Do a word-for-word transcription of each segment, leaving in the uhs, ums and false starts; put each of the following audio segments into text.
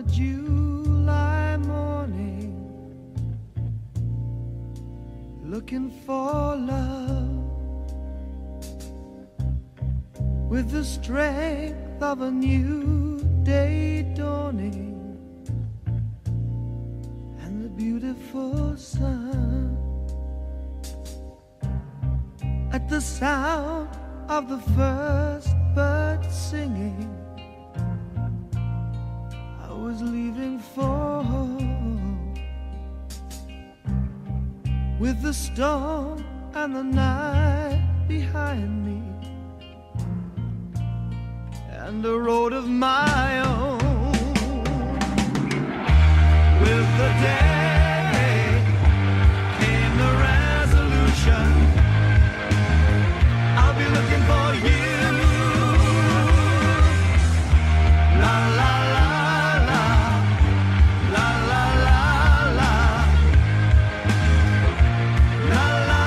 July morning, looking for love with the strength of a new day dawning and the beautiful sun. At the sound of the first bird singing, I was leaving for home, with the storm and the night behind me, and a road of my own. With the day came the resolution, I'll be looking for you. La la la la, la la la la, la la.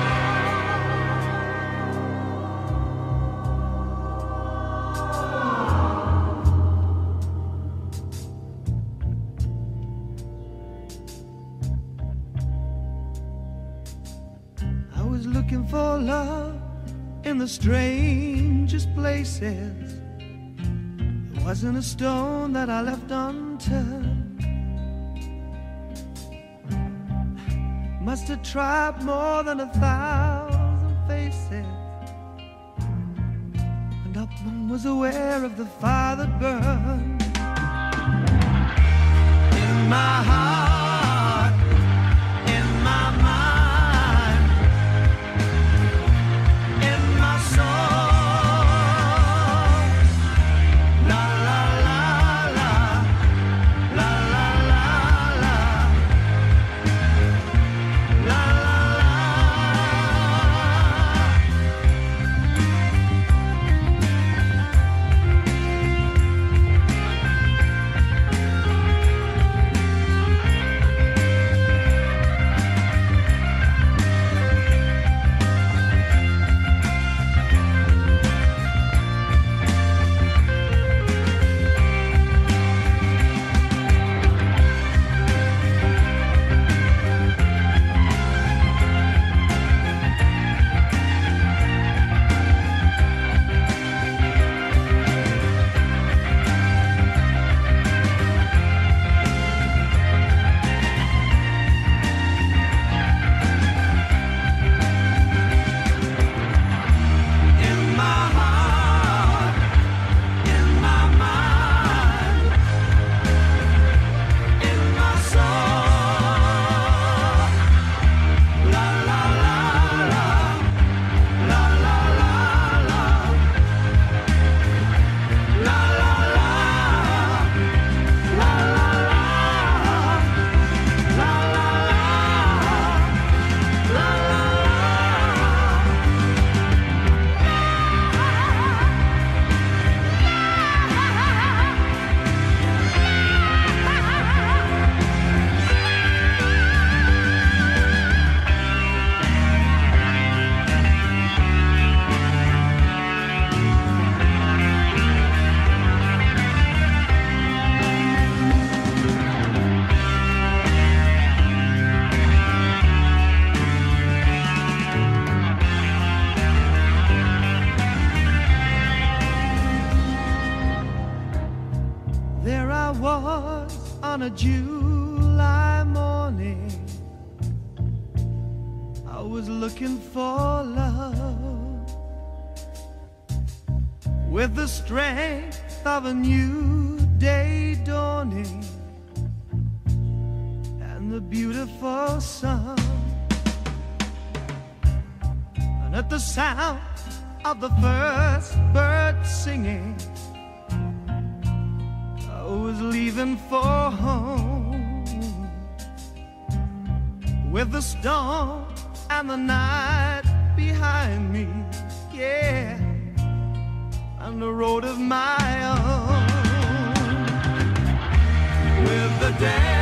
I was looking for love in the strangest places. There wasn't a stone that I left unturned. Must have tried more than a thousand faces, and not one was aware of the fire that burned in my heart, in my mind, in my soul. La la la la, la la la la, la la la. There I was on a July morning, I was looking for love with the strength of a new day dawning and the beautiful sun. And at the sound of the first bird singing, I was leaving for home, with the storm and the night behind me, yeah, and the road of my own. With the day